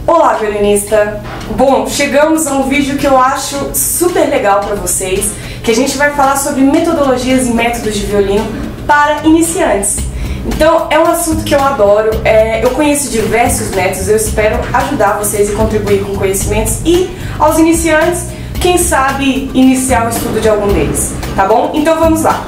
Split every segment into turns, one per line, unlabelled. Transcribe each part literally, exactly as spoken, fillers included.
Olá, violinista! Bom, chegamos a um vídeo que eu acho super legal para vocês, que a gente vai falar sobre metodologias e métodos de violino para iniciantes. Então, é um assunto que eu adoro, é, eu conheço diversos métodos, eu espero ajudar vocês e contribuir com conhecimentos e aos iniciantes, quem sabe iniciar o estudo de algum deles, tá bom? Então vamos lá!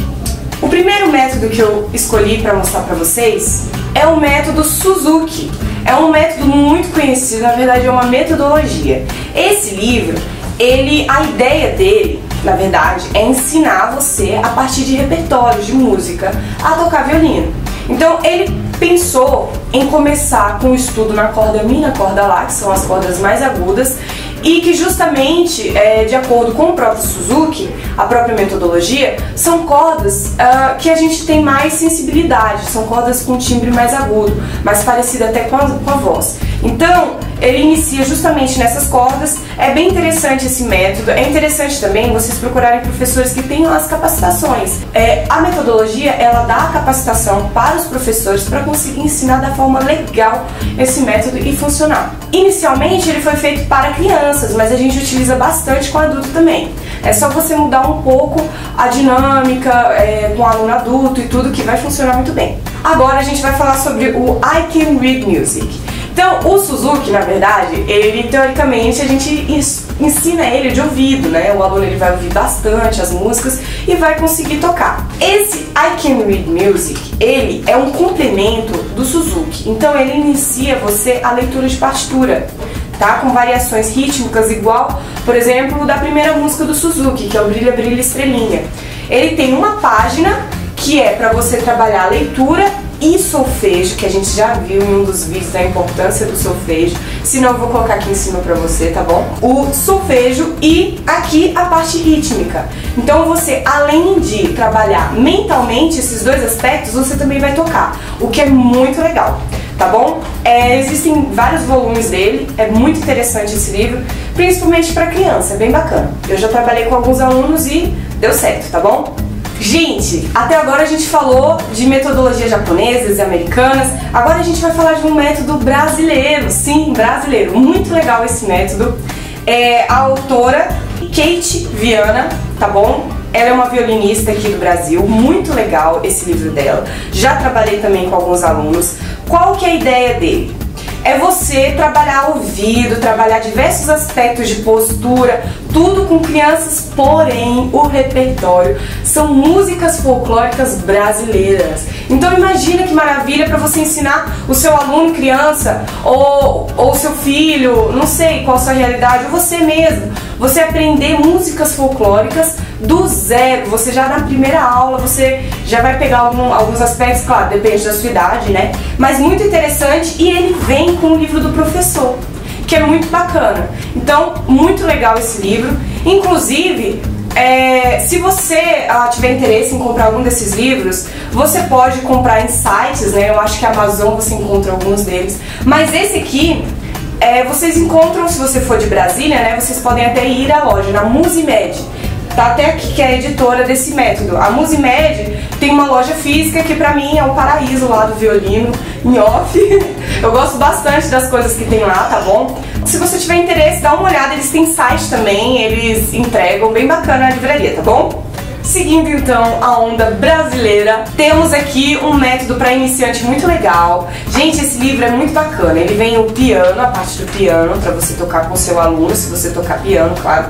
O primeiro método que eu escolhi para mostrar para vocês é o método Suzuki. É um método muito conhecido, na verdade é uma metodologia. Esse livro, ele, a ideia dele, na verdade, é ensinar você a partir de repertórios de música a tocar violino. Então ele pensou em começar com o estudo na corda Mi e na corda Lá, que são as cordas mais agudas, e que justamente, é, de acordo com o próprio Suzuki, a própria metodologia, são cordas uh, que a gente tem mais sensibilidade, são cordas com timbre mais agudo, mais parecido até com a, com a voz. Então, ele inicia justamente nessas cordas. É bem interessante esse método, é interessante também vocês procurarem professores que tenham as capacitações. É, a metodologia, ela dá a capacitação para os professores para conseguir ensinar da forma legal esse método e funcionar. Inicialmente ele foi feito para crianças, mas a gente utiliza bastante com adulto também. É só você mudar um pouco a dinâmica é, com o aluno adulto e tudo, que vai funcionar muito bem. Agora a gente vai falar sobre o I Can Read Music. Então, o Suzuki, na verdade, ele, teoricamente, a gente ensina ele de ouvido, né? O aluno ele vai ouvir bastante as músicas e vai conseguir tocar. Esse I Can Read Music, ele é um complemento do Suzuki. Então, ele inicia você a leitura de partitura, tá? Com variações rítmicas igual, por exemplo, da primeira música do Suzuki, que é o Brilha, Brilha, Estrelinha. Ele tem uma página que é para você trabalhar a leitura e solfejo, que a gente já viu em um dos vídeos da importância do solfejo, se não eu vou colocar aqui em cima pra você, tá bom? O solfejo e aqui a parte rítmica. Então você, além de trabalhar mentalmente esses dois aspectos, você também vai tocar, o que é muito legal, tá bom? É, existem vários volumes dele, é muito interessante esse livro, principalmente pra criança, é bem bacana. Eu já trabalhei com alguns alunos e deu certo, tá bom? Gente, até agora a gente falou de metodologias japonesas e americanas, agora a gente vai falar de um método brasileiro, sim, brasileiro, muito legal esse método. É a autora Kate Viana, tá bom? Ela é uma violinista aqui do Brasil, muito legal esse livro dela, já trabalhei também com alguns alunos. Qual que é a ideia dele? É você trabalhar o ouvido, trabalhar diversos aspectos de postura, tudo com crianças, porém o repertório são músicas folclóricas brasileiras. Então imagina que maravilha para você ensinar o seu aluno criança, ou o seu filho, não sei qual a sua realidade, ou você mesmo, você aprender músicas folclóricas do zero. Você já na primeira aula, você já vai pegar algum, alguns aspectos, claro, depende da sua idade, né? Mas muito interessante, e ele vem com o livro do professor, que é muito bacana. Então, muito legal esse livro. Inclusive, é, se você ah, tiver interesse em comprar algum desses livros, você pode comprar em sites, né? Eu acho que a Amazon você encontra alguns deles. Mas esse aqui, é, vocês encontram, se você for de Brasília, né? Vocês podem até ir à loja, na Musimed. Tá até aqui que é a editora desse método. A Musimed tem uma loja física que pra mim é o paraíso lá do violino, em off. Eu gosto bastante das coisas que tem lá, tá bom? Se você tiver interesse, dá uma olhada, eles têm site também, eles entregam, bem bacana a livraria, tá bom? Seguindo então a onda brasileira, temos aqui um método para iniciante muito legal. Gente, esse livro é muito bacana, ele vem o piano, a parte do piano, para você tocar com o seu aluno, se você tocar piano, claro.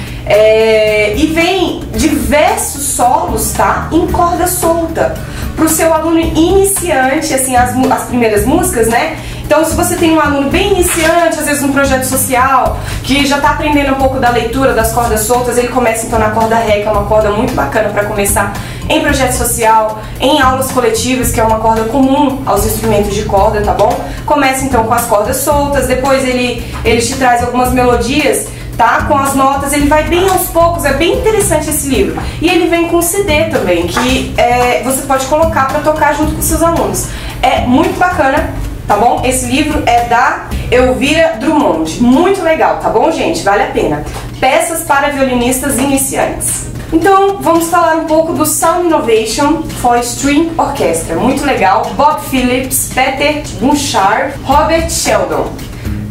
É, e vem diversos solos, tá? Em corda solta, para o seu aluno iniciante, assim, as, as primeiras músicas, né? Então, se você tem um aluno bem iniciante, às vezes num projeto social, que já está aprendendo um pouco da leitura das cordas soltas, ele começa então na corda Ré, que é uma corda muito bacana para começar em projeto social, em aulas coletivas, que é uma corda comum aos instrumentos de corda, tá bom? Começa então com as cordas soltas, depois ele, ele te traz algumas melodias, tá? Com as notas, ele vai bem aos poucos, é bem interessante esse livro. E ele vem com C D também, que é, você pode colocar para tocar junto com seus alunos. É muito bacana, tá bom? Esse livro é da Elvira Drummond, muito legal, tá bom, gente? Vale a pena. Peças para violinistas iniciantes. Então, vamos falar um pouco do Sound Innovation for String Orchestra, muito legal. Bob Phillips, Peter Bouchard, Robert Sheldon.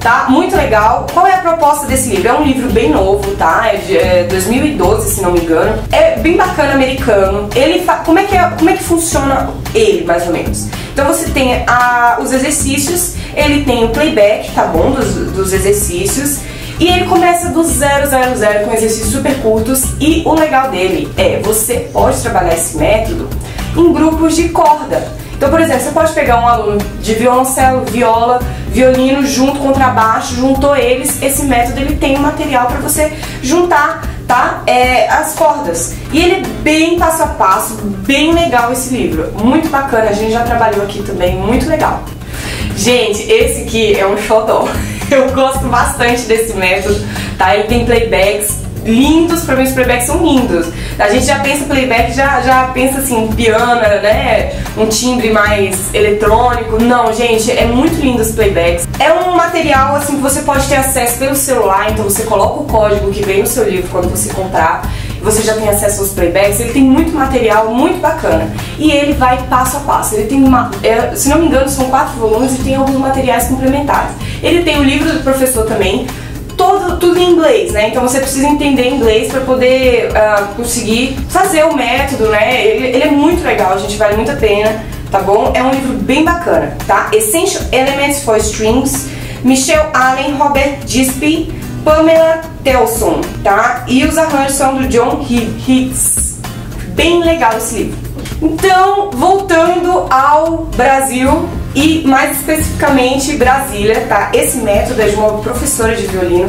tá? Muito legal. Qual é a proposta desse livro? É um livro bem novo, tá? É de é dois mil e doze, se não me engano. É bem bacana, americano. Ele fa... como é que é... como é que funciona ele, mais ou menos? Então você tem a... os exercícios, ele tem o playback, tá bom? Dos, dos exercícios. E ele começa do zero, zero, zero, com exercícios super curtos. E o legal dele é, você pode trabalhar esse método em grupos de corda. Então, por exemplo, você pode pegar um aluno de violoncelo, viola, violino, junto, contrabaixo, juntou eles, esse método ele tem um material para você juntar, tá? É, as cordas. E ele é bem passo a passo, bem legal esse livro, muito bacana, a gente já trabalhou aqui também, muito legal. Gente, esse aqui é um xodó, eu gosto bastante desse método, tá? Ele tem playbacks lindos, pra mim os playbacks são lindos. A gente já pensa playback, já, já pensa assim, piano, né? Um timbre mais eletrônico. Não, gente, é muito lindo os playbacks. É um material assim que você pode ter acesso pelo celular, então você coloca o código que vem no seu livro quando você comprar. Você já tem acesso aos playbacks, ele tem muito material, muito bacana. E ele vai passo a passo. Ele tem uma, é, se não me engano, são quatro volumes e tem alguns materiais complementares. Ele tem o livro do professor também, Todo, tudo em inglês, né? Então você precisa entender inglês para poder uh, conseguir fazer o método, né? Ele, ele é muito legal, gente, vale muito a pena, tá bom? É um livro bem bacana, tá? Essential Elements for Strings, Michelle Allen, Robert Gispi, Pamela Telson, tá? E os arranjos são do John Hicks. Bem legal esse livro. Então, voltando ao Brasil e mais especificamente Brasília, tá? Esse método é de uma professora de violino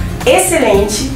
excelente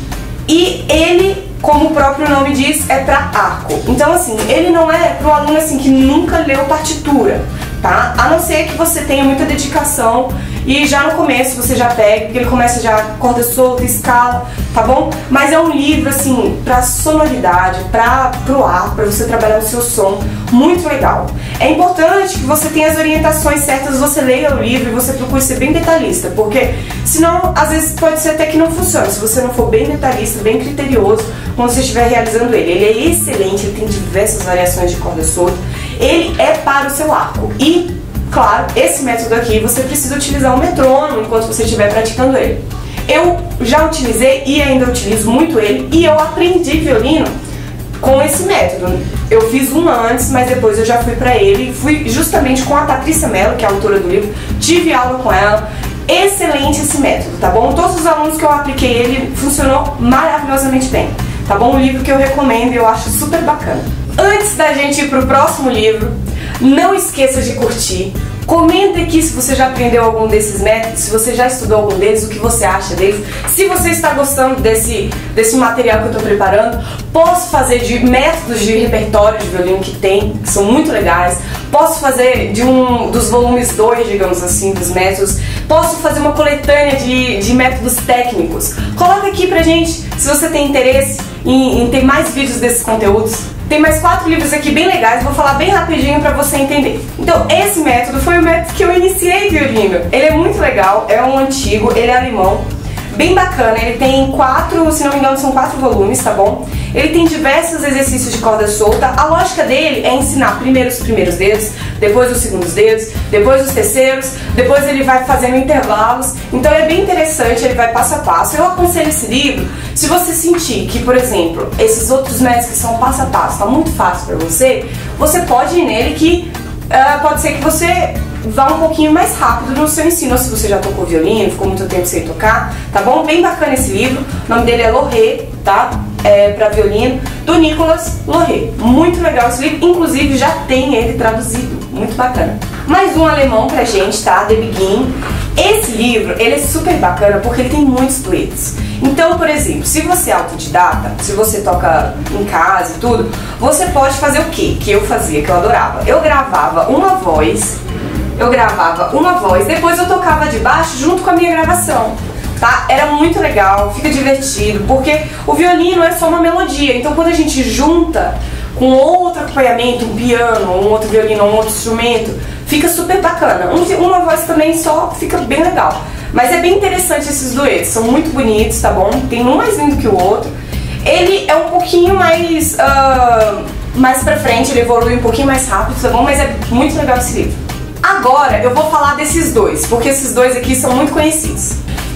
e ele, como o próprio nome diz, é para arco. Então, assim, ele não é para um aluno assim que nunca leu partitura, tá? A não ser que você tenha muita dedicação e já no começo você já pega, porque ele começa já corda solta, escala, tá bom? Mas é um livro, assim, pra sonoridade, pra, pro ar, pra você trabalhar o seu som, muito legal. É importante que você tenha as orientações certas, você leia o livro e você procure ser bem detalhista, porque senão, às vezes, pode ser até que não funcione, se você não for bem detalhista, bem criterioso, quando você estiver realizando ele. Ele é excelente, ele tem diversas variações de corda solta, ele é para o seu arco e, claro, esse método aqui você precisa utilizar um metrônomo enquanto você estiver praticando ele. Eu já utilizei e ainda utilizo muito ele e eu aprendi violino com esse método. Eu fiz um antes, mas depois eu já fui pra ele, fui justamente com a Patrícia Mello, que é a autora do livro, tive aula com ela. Excelente esse método, tá bom? Todos os alunos que eu apliquei ele funcionou maravilhosamente bem, tá bom? Um livro que eu recomendo e eu acho super bacana. Antes da gente ir pro próximo livro, não esqueça de curtir. Comenta aqui se você já aprendeu algum desses métodos, se você já estudou algum deles, o que você acha deles. Se você está gostando desse, desse material que eu estou preparando, posso fazer de métodos de repertório de violino que tem, que são muito legais. Posso fazer de um dos volumes dois, digamos assim, dos métodos. Posso fazer uma coletânea de, de métodos técnicos. Coloca aqui pra gente se você tem interesse em, em ter mais vídeos desses conteúdos. Tem mais quatro livros aqui bem legais, vou falar bem rapidinho pra você entender. Então, esse método foi o método que eu iniciei violino. Ele é muito legal, é um antigo, ele é alemão, bem bacana. Ele tem quatro, se não me engano, são quatro volumes, tá bom? Ele tem diversos exercícios de corda solta. A lógica dele é ensinar primeiro os primeiros dedos, depois os segundos dedos, depois os terceiros, depois ele vai fazendo intervalos. Então é bem interessante, ele vai passo a passo. Eu aconselho esse livro se você sentir que, por exemplo, esses outros métodos que são passo a passo, tá muito fácil pra você, você pode ir nele que uh, pode ser que você vá um pouquinho mais rápido no seu ensino, ou se você já tocou violino, ficou muito tempo sem tocar, tá bom? Bem bacana esse livro, o nome dele é Loré, tá? É, para violino, do Nicolas Loré. Muito legal esse livro, inclusive já tem ele traduzido, muito bacana. Mais um alemão pra gente, tá? The Begin. Esse livro, ele é super bacana porque ele tem muitos duetos. Então, por exemplo, se você é autodidata, se você toca em casa e tudo, você pode fazer o quê? Que eu fazia, que eu adorava. Eu gravava uma voz, eu gravava uma voz, depois eu tocava de baixo junto com a minha gravação. Tá? Era muito legal, fica divertido, porque o violino é só uma melodia, então quando a gente junta com outro acompanhamento, um piano, um outro violino, um outro instrumento, fica super bacana. Um, uma voz também só fica bem legal. Mas é bem interessante esses duetos, são muito bonitos, tá bom? Tem um mais lindo que o outro. Ele é um pouquinho mais, uh, mais pra frente, ele evolui um pouquinho mais rápido, tá bom? Mas é muito legal esse livro. Agora eu vou falar desses dois, porque esses dois aqui são muito conhecidos.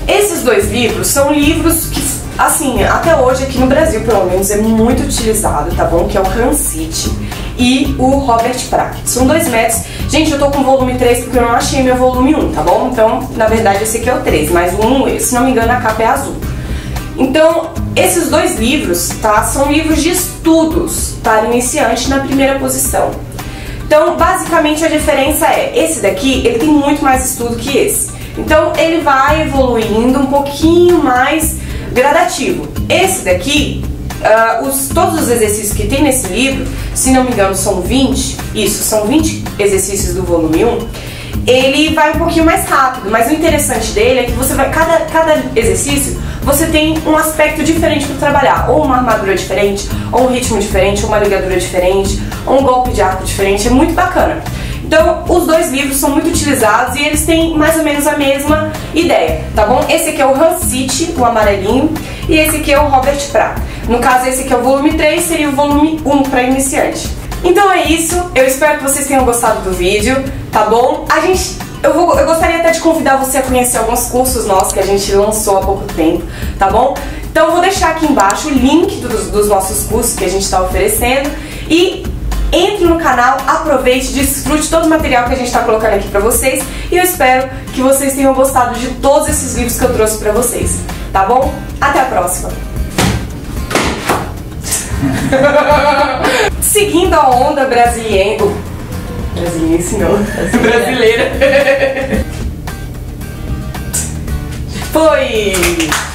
Esses dois livros são livros que, assim, até hoje aqui no Brasil, pelo menos, é muito utilizado, tá bom? Que é o Hansich e o Robert Pratt. São dois métodos. Gente, eu tô com o volume três porque eu não achei meu volume um, tá bom? Então, na verdade, esse aqui é o três, mas o um, se não me engano, a capa é azul. Então, esses dois livros, tá? São livros de estudos para iniciante na primeira posição. Então, basicamente, a diferença é, esse daqui, ele tem muito mais estudo que esse. Então, ele vai evoluindo um pouquinho mais gradativo. Esse daqui, uh, os, todos os exercícios que tem nesse livro, se não me engano são vinte, isso, são vinte exercícios do volume um, ele vai um pouquinho mais rápido, mas o interessante dele é que você vai, cada, cada exercício, você tem um aspecto diferente para trabalhar, ou uma armadura diferente, ou um ritmo diferente, ou uma ligadura diferente, ou um golpe de arco diferente, é muito bacana. Então, os dois livros são muito utilizados e eles têm mais ou menos a mesma ideia, tá bom? Esse aqui é o Hansich, o amarelinho, e esse aqui é o Robert Pratt. No caso, esse aqui é o volume três, seria o volume um para iniciante. Então é isso, eu espero que vocês tenham gostado do vídeo, tá bom? A gente, eu, vou, eu gostaria até de convidar você a conhecer alguns cursos nossos que a gente lançou há pouco tempo, tá bom? Então eu vou deixar aqui embaixo o link dos, dos nossos cursos que a gente está oferecendo e entre no canal, aproveite, desfrute todo o material que a gente está colocando aqui pra vocês e eu espero que vocês tenham gostado de todos esses livros que eu trouxe pra vocês, tá bom? Até a próxima! Seguindo a onda brasileira... Brasiliense não, brasileira. Foi!